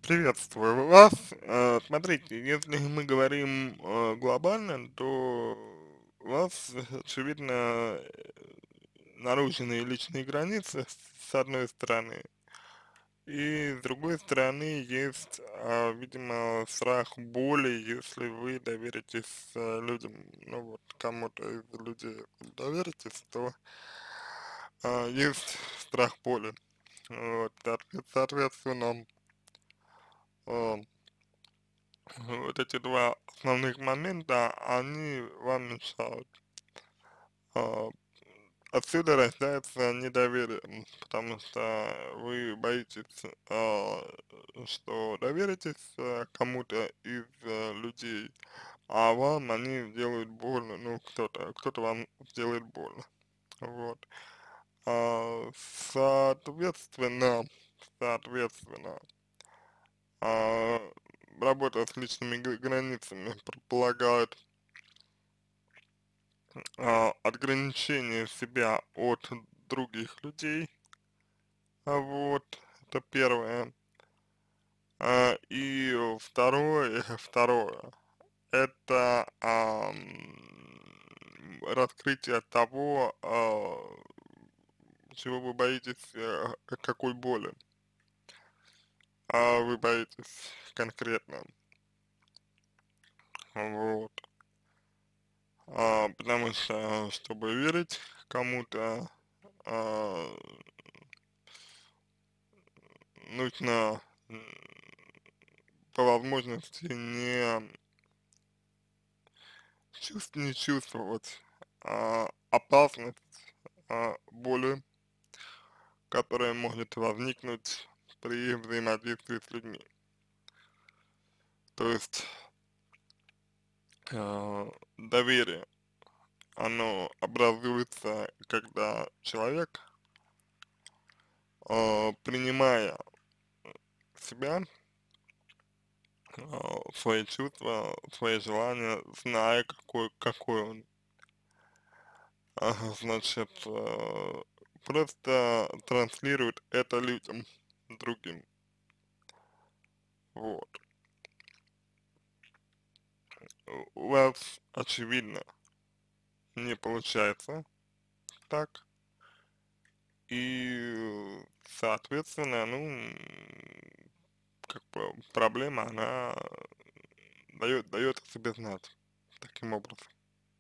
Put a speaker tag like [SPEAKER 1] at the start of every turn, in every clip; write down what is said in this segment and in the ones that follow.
[SPEAKER 1] Приветствую вас. Смотрите, если мы говорим глобально, то у вас, очевидно, нарушены личные границы с одной стороны, и с другой стороны есть, видимо, страх боли, если вы доверитесь людям, ну вот кому-то из людей доверитесь, то есть страх боли. Вот, соответственно, а, вот эти два основных момента, они вам мешают. А, Отсюда рождается недоверие, потому что вы боитесь, что доверитесь кому-то из людей, а вам они сделают больно, ну, кто-то вам сделает больно. Вот. Соответственно, соответственно, а, работа с личными границами предполагает ограничение себя от других людей, вот, это первое. И второе, это раскрытие того, чего вы боитесь, какой боли, вы боитесь конкретно, вот. Потому что, чтобы верить кому-то, а, нужно по возможности не чувствовать опасность боли, которая может возникнуть при взаимодействии с людьми. То есть доверие, оно образуется, когда человек, принимая себя, свои чувства, свои желания, зная, какой он, значит, просто транслирует это людям, другим. Вот. У вас, очевидно, не получается так, и, соответственно, ну, как бы проблема, она дает о себе знать таким образом.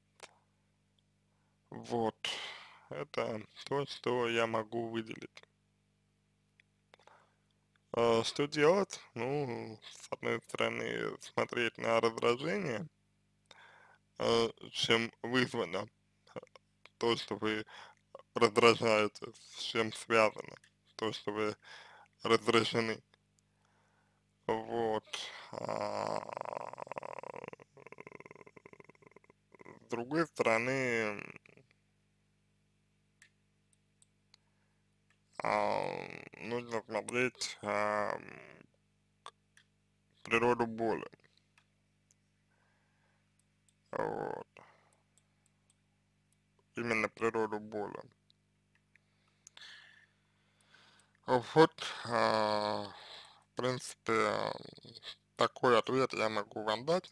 [SPEAKER 1] Вот. Это то, что я могу выделить. Что делать? Ну, с одной стороны, смотреть на раздражение, чем вызвано то, что вы раздражаетесь, с чем связано то, что вы раздражены. Вот. А, с другой стороны, нужно смотреть природу боли. Вот. Именно природу боли. Вот, в принципе, такой ответ я могу вам дать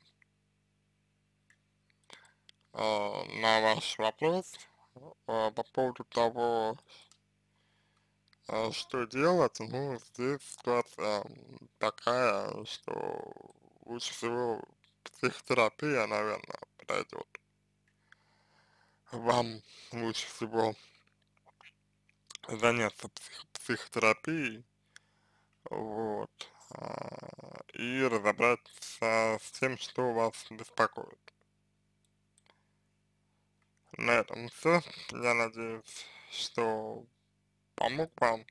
[SPEAKER 1] на ваш вопрос по поводу того, что делать. Ну, здесь ситуация такая, что лучше всего психотерапия, наверное, подойдет. Вам лучше всего заняться психотерапией, вот, и разобраться с тем, что вас беспокоит. На этом все. Я надеюсь, что помог вам.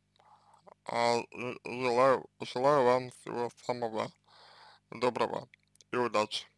[SPEAKER 1] Желаю вам всего самого доброго и удачи.